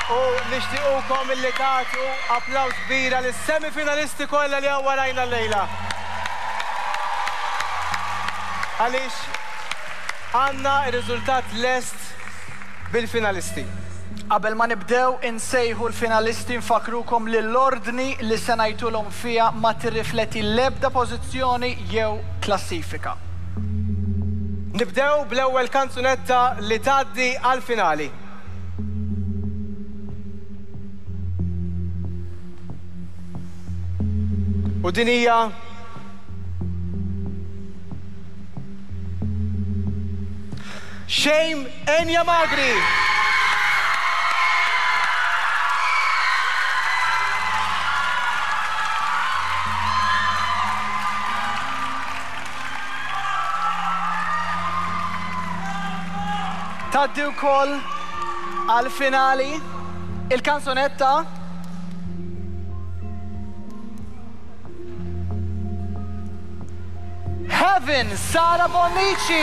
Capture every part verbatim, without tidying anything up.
U nixtiequkom illi tagħtu applaws kbira lis-semifinalisti kollha li hawn warajna llejla. Għaliex għandna r-riżultat lest bil-finalisti. Qabel ma nibdew insejħu l-finalisti nfakrukom li l-ordni li se ngħidulhom fiha ma tirrifletti l-ebda pożizzjoni jew klassifika. Nibdew bl-ewwel kanzunetta li tgħaddi għall-finali. U din hija Shame Enya Magri. Taddi wkoll għall-finali il-kanzunetta Heaven Sara Bonnici.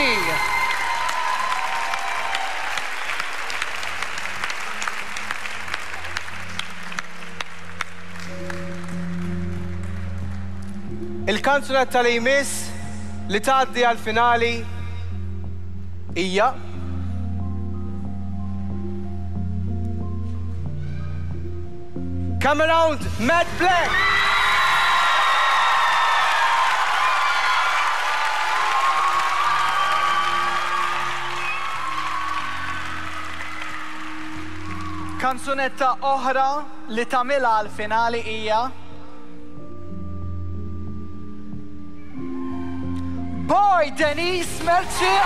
Il-kanzunetta li jmiss li tgħaddi għall-finali hija Come around, Matt Black. Kanzunetta oħra li tagħmilha għall-finali hija Boy Denise Mercia.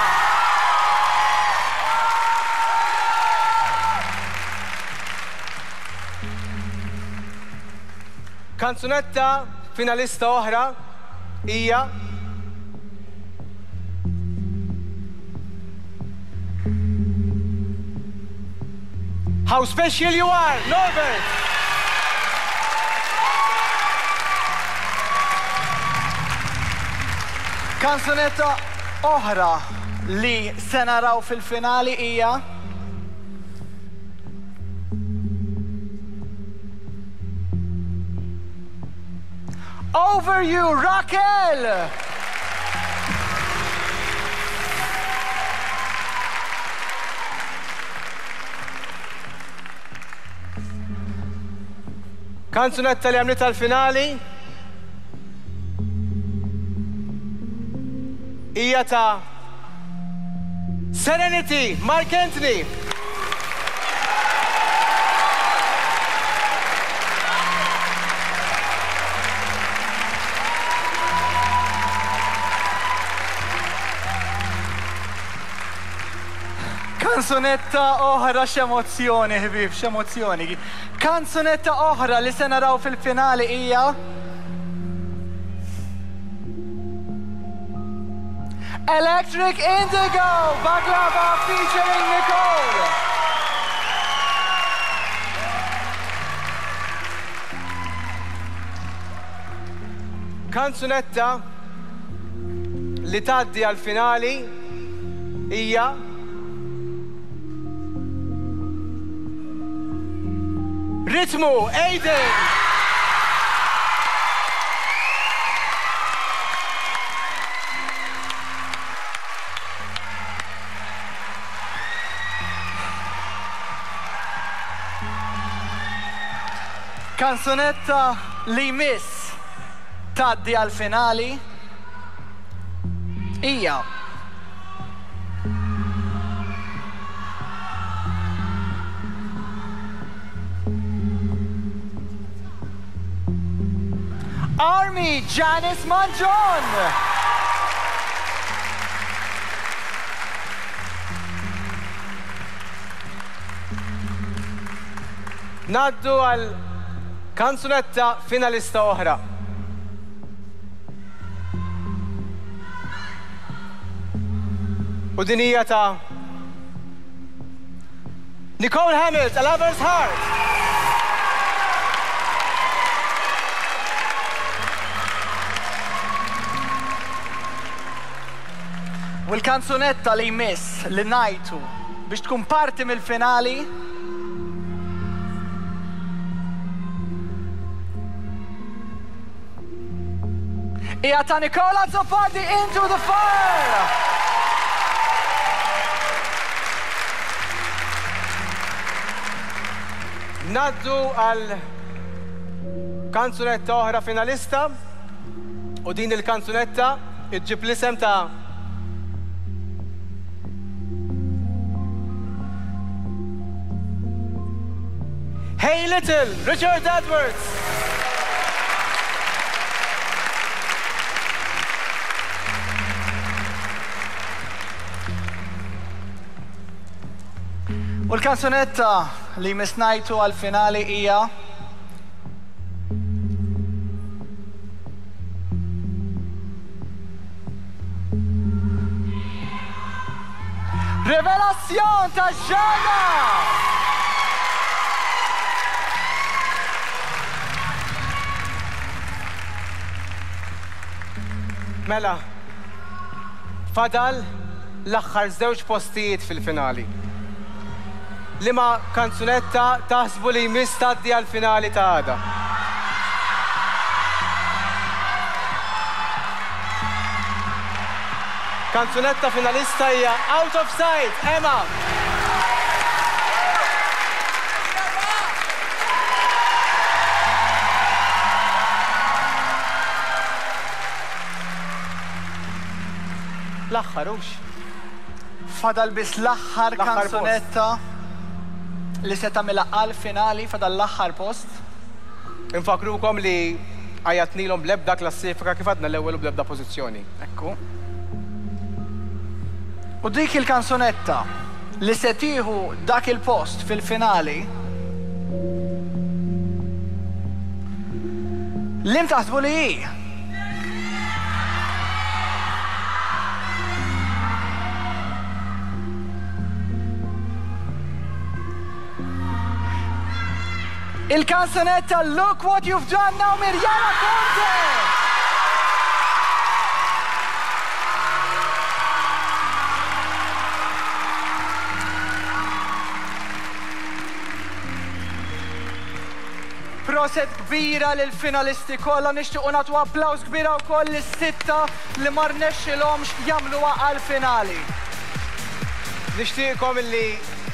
Kanzunetta finalista oħra hija How Special You Are, Norbert. Kanzunetta oħra li se naraw fil-finali hija Over You, Raquel! Kanzunetta li għamlita l-finali hija ta' Serenity, Mark Anthony. Kanzunetta oħra x'emozzjoni, ħbib, x'emozzjoni. Kanzunetta oħra li se naraw fil-finali hija Electric Indigo, Baklava featuring Nicole. Kanzunetta li tgħaddi għall-finali hija Ritmu, Aiden! Kanzunetta li miss tgħaddi għall-finali hija Army Janice Manjon. Naddu għal kanzunetta finalista oħra. U din hija ta' Nicole Hamilton, A Lover's Heart. U l-kanzunetta li jmiss li ngħidu biex tkun parti mill-finali hija ta' Nicola Zoppardi, Into the Fire. Naddu għal kanzunetta oħra finalista u din il-kanzunetta iġġib l-isem ta' Hey Little, Richard Edwards. U l-kanzunetta li misnajtu għal-finali hija Rivelazzjon ta' Ġana! Mela, fadal l-aħħar żewġ postijiet fil-finali. Lima kanzunetta taħsbu li jmiss tgħaddi għall-finali ta' għada? Kanzunetta finalista hija Out of Sight, Emma. L-aħħar hux. Fadal biss l-aħħar kanzunetta li se tagħmilha għall-finali fadal l-aħħar post. Infakrukom li għajatnilhom bl-ebda klassifika kif għadna l-ewwel u bl-ebda pożizzjoni. Ekku. U dik il-kanzunetta li se tieħu dak il-post fil-finali lim taħsbu li hi? Il-kanzunetta Look What You've Done Now, Mirjana Conte! Proset kbira lill-finalisti kollha, nixtiequ nagħtu applaws kbira wkoll lis-sitta li ma rnexxilhomx jagħmluha għall-finali. Nixtieqkom illi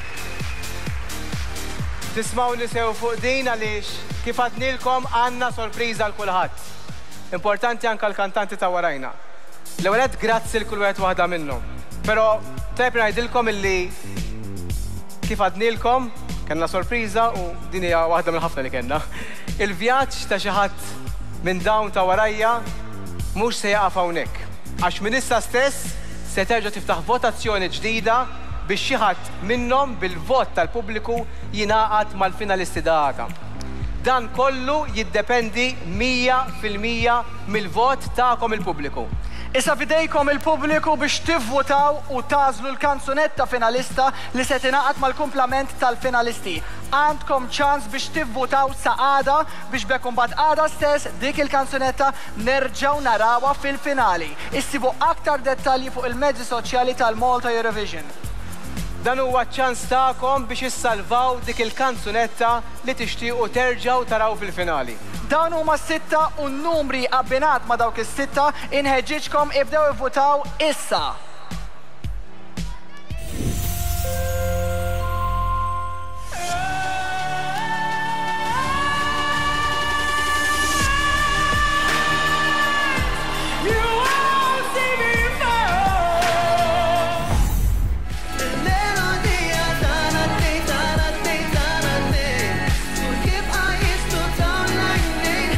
tismawni sew fuq din għaliex kif għadnilkom għandna sorpriża l kulħadd. Importanti anke l-kantanti ta' warajna. L-ewwel grazzi l kull wieħed waħda minnhom. Però tajb ngħidilkom illi kif għadnilkom kellna sorpriża u din hija waħda mill-ħafna li kellna. Il-vjaġġ ta' xi ħadd minn dawn ta' warajja mhux se jaqaf hawnhekk. Għax minn issa stess se terġa' tiftaħ votazzjoni ġdida biex xi ħadd minnhom bil-vot tal-pubbliku jingħaqad mal-finalisti daqqa. Dan kollu jiddependi mija fil-mija mill-vot tagħkom il-pubbliku. Issa fidejkom il-pubbliku biex tivvotaw u tażlu l-kanzunetta finalista li se tingħaqad mal-kumplament tal-finalisti. Għandkom ċans biex tivvotaw sa għada biex bekk imbagħad għada stess dik il-kanzunetta nerġgħu narawha fil-finali. Issibu aktar dettalji fuq il-mezzi soċjali tal-Malta Eurovision. Dan huwa ċans tagħkom biex issalvaw dik il-kanzunetta li tixtiequ terġgħu taraw fil-finali. Dawn huma sitta u n-numri abbinat ma' dawk is-sitta inħeġġiġkom ibdew ivvutaw issa.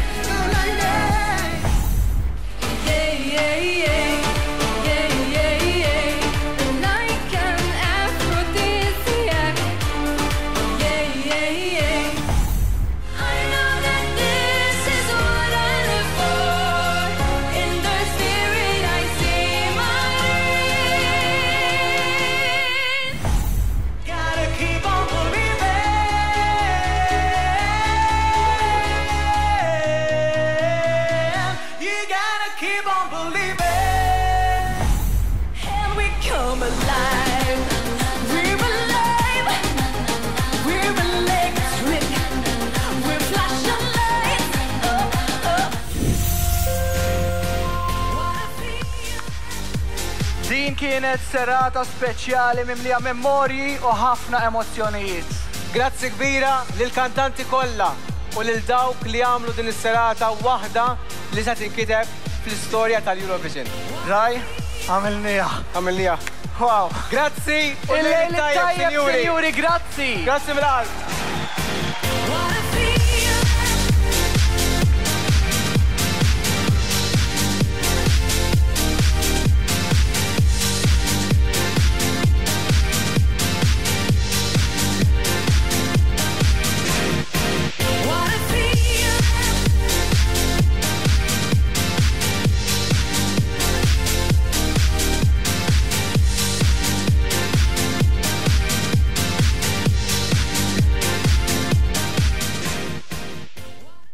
Yeah, yeah, yeah, yeah, yeah. Din kienet serata speċjali mimlija memorji u ħafna emozzjonijiet. Grazzi kbira lill-kantanti kollha u lil dawk li għamlu din is-serata waħda li se tinkiteb fl-istorja tal-Eurovision. Raj, għamilnija. Għamilnija. Wow. Grazzi u Il-lejl lejl tajjeb, tajjeb, sinjuri. sinjuri, grazzi. Grazzi mill-qalb.